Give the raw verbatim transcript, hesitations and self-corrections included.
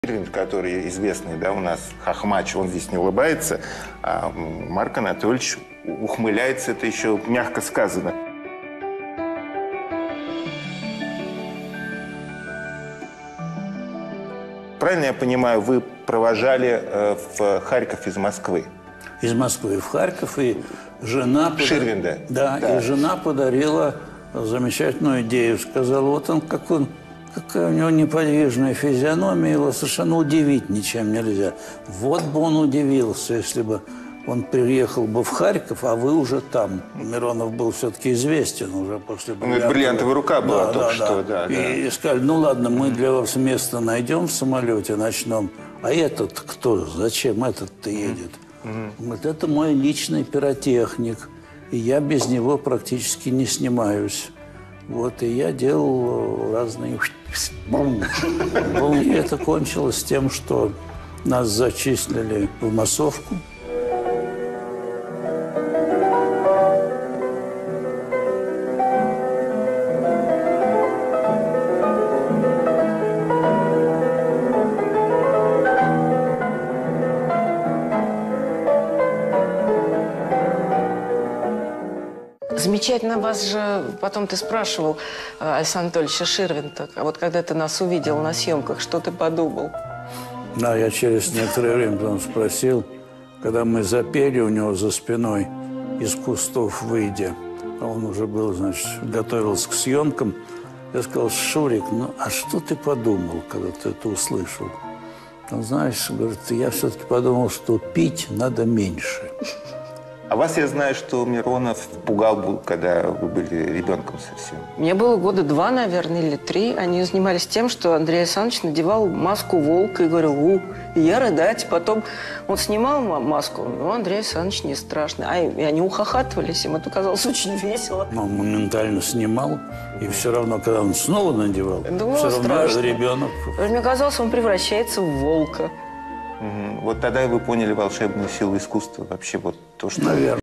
Который известный, да, у нас Хохмач, он здесь не улыбается, а Марк Анатольевич ухмыляется, это еще мягко сказано. Правильно я понимаю, вы провожали э, в Харьков из Москвы? Из Москвы в Харьков, и жена... Ширвинда. Да, да, и жена подарила замечательную идею. Сказала, вот он, как он... Какая у него неподвижная физиономия, его совершенно удивить ничем нельзя. Вот бы он удивился, если бы он приехал бы в Харьков, а вы уже там. Миронов был все-таки известен уже после бриллиантовой... бриллиантовая рука была да, только да, что, да. да. И, да. и сказали, ну ладно, мы для вас место найдем в самолете ночном, а этот кто? Зачем этот-то едет? Mm-hmm. Вот это мой личный пиротехник, и я без него практически не снимаюсь. Вот, и я делал разные... И это кончилось тем, что нас зачислили в массовку. Замечательно вас же, потом ты спрашивал, Александр Анатольевич Ширвинта, а вот когда ты нас увидел на съемках, что ты подумал? Да, я через некоторое время потом спросил, когда мы запели у него за спиной из кустов выйдя, а он уже был, значит, готовился к съемкам, я сказал, Шурик, ну а что ты подумал, когда ты это услышал? Он, знаешь, говорит, я все-таки подумал, что пить надо меньше. А вас я знаю, что Миронов пугал, когда вы были ребенком совсем. Мне было года два, наверное, или три. Они занимались тем, что Андрей Александрович надевал маску волка и говорил, у, и я рыдать. Потом он снимал маску, но Андрей Александрович не страшно. А и они ухахатывались, им это казалось очень весело. Он моментально снимал, и все равно, когда он снова надевал, да, все равно страшно. ребенок... Мне казалось, он превращается в волка. Угу. Вот тогда вы поняли волшебную силу искусства, вообще вот то, что... Наверное.